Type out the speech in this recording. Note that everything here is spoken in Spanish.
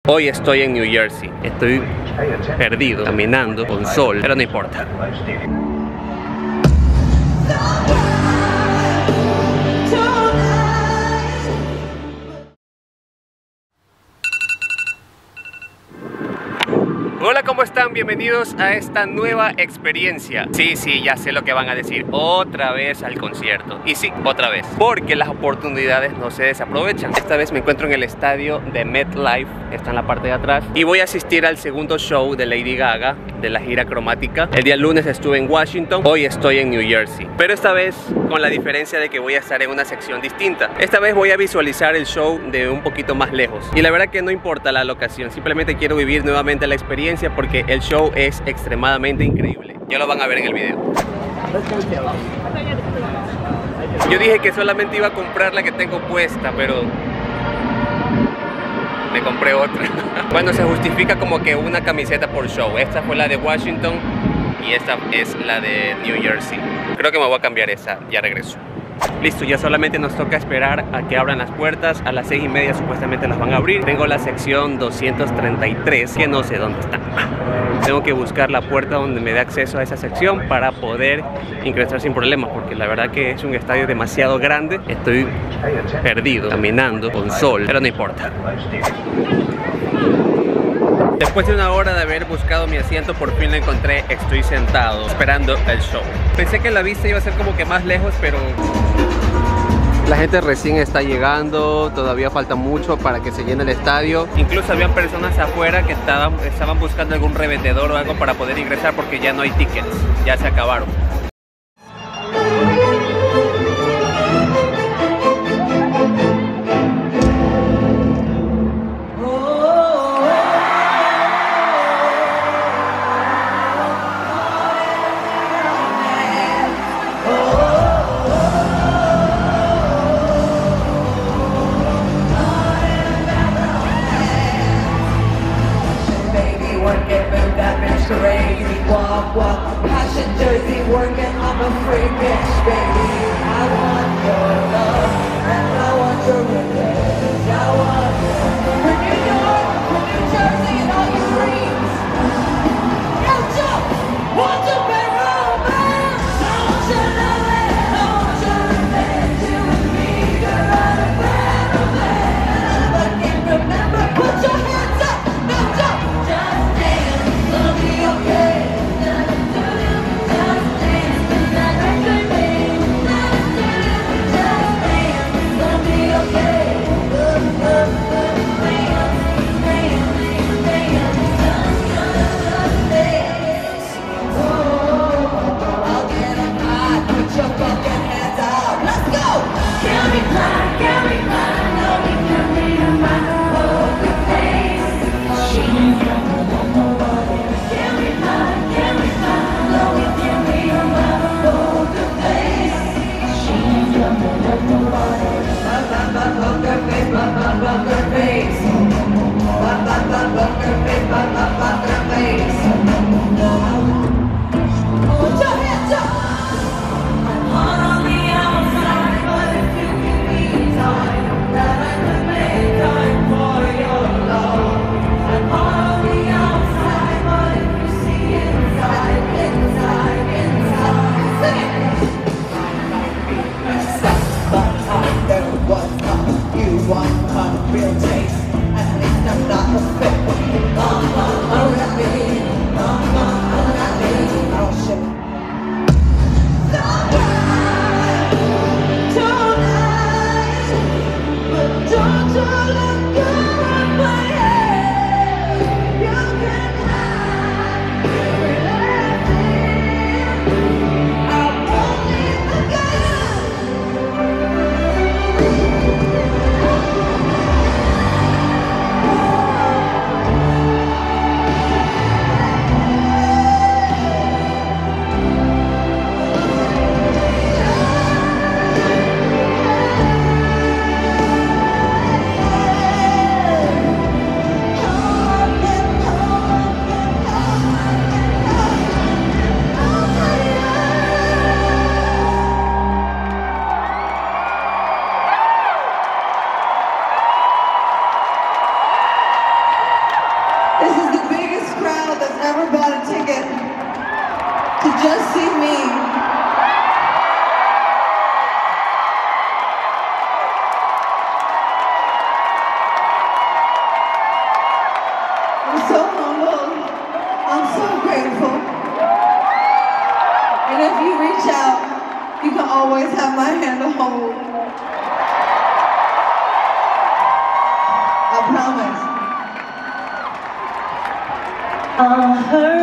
Hoy estoy en New Jersey. Estoy perdido, caminando con sol, pero no importa. Hola, ¿cómo están? Bienvenidos a esta nueva experiencia. Sí, ya sé lo que van a decir. Otra vez al concierto. Y sí, otra vez. Porque las oportunidades no se desaprovechan. Esta vez me encuentro en el estadio de MetLife. Está en la parte de atrás. Y voy a asistir al segundo show de Lady Gaga, de la gira cromática. El día lunes estuve en Washington. Hoy estoy en New Jersey. Pero esta vez con la diferencia de que voy a estar en una sección distinta. Esta vez voy a visualizar el show de un poquito más lejos. Y la verdad que no importa la locación. Simplemente quiero vivir nuevamente la experiencia porque el show es extremadamente increíble. Ya lo van a ver en el video. Yo dije que solamente iba a comprar la que tengo puesta, pero me compré otra. Bueno, se justifica como que una camiseta por show. Esta fue la de Washington y esta es la de New Jersey. Creo que me voy a cambiar esa, ya regreso. Listo, ya solamente nos toca esperar a que abran las puertas. A las 6:30 supuestamente las van a abrir. Tengo la sección 233, que no sé dónde está. Tengo que buscar la puerta donde me dé acceso a esa sección para poder ingresar sin problemas, porque la verdad que es un estadio demasiado grande. Estoy perdido, caminando con sol, pero no importa. Después de una hora de haber buscado mi asiento, por fin lo encontré. Estoy sentado esperando el show. Pensé que la vista iba a ser como que más lejos, pero la gente recién está llegando. Todavía falta mucho para que se llene el estadio. Incluso habían personas afuera que estaban buscando algún revendedor o algo para poder ingresar, porque ya no hay tickets, ya se acabaron. Passion Jersey working, I'm a free bitch, baby. I want your love, and I want your revenge. I want for New York, for New Jersey, and all your dreams. Yo, Joe, want to be romance? I want your love, and I want your revenge. You and me, you're right a better man. I can't remember, put your hands up, no, don't just dance, it'll be okay. Real taste, at least I'm not a fit. just see me. I'm so humbled. I'm so grateful. And if you reach out, you can always have my hand to hold. I promise. I heard